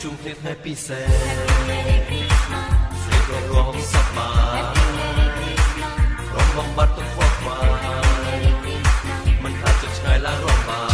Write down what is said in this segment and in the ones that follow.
ជួបគ្នាថ្ងៃពិសេសស្រីប្ររំសប្បាយរំបំបត្តិទុក្ខខ្វល់ខ្វាយមិនថាចិត្តឆ្ងាយឡើងរំបាន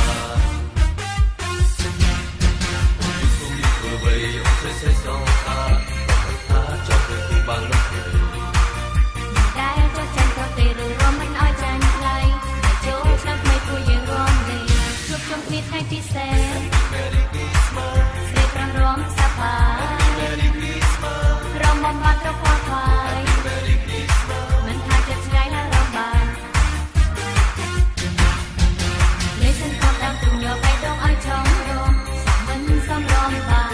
ជួបគ្នាធ្វើអ្វីអូនស្រីសងថាចង់ទៅទីបានលោកស្រីដែលចូលចាញ់ក៏ទេឬរំមិនឲ្យចាញ់ថ្លៃចូលឆ្នាំថ្មីពួកយើងរំលែកជួបជុំគ្នាថ្ងៃពិសេស Merry Christmas ស្រីប្ររំសប្បាយ Merry Christmas រំបំបត្តិទុក្ខខ្វល់ខ្វាយ Merry Christmas មិនថាចិត្តឆ្ងាយឡើងរំបានលេងសិនផងតាមទំយកបេះដូងឲ្យចង់រំសំមិនសំរំបាន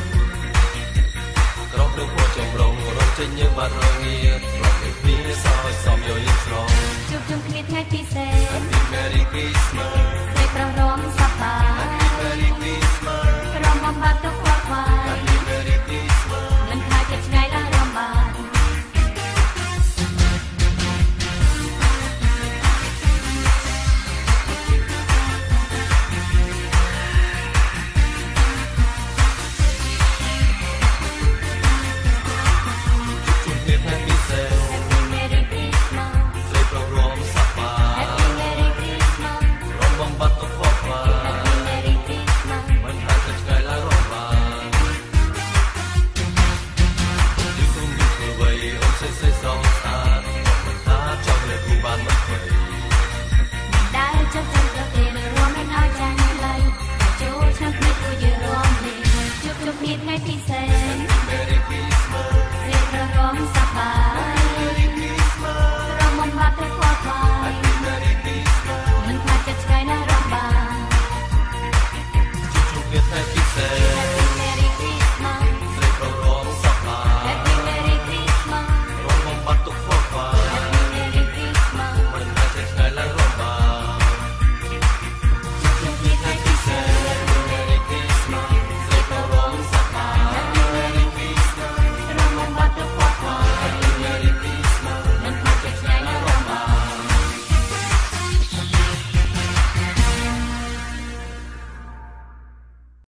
ក្រោកទៅពោចំរងរត់ចេញយើងបាត់រងាប្រកេតគ្នាសោយសំយោយើងស្រងជួបជុំគ្នាថ្ងៃពិសេស Merry Christmas ស្រីប្ររំសប្បាយ Merry Christmas រំបំបត្តិទុក្ខខ្វល់ខ្វាយ Merry Christmas មិនថាចិត្តឆ្ងាយឡើងរំបានថ្ងៃពិសេស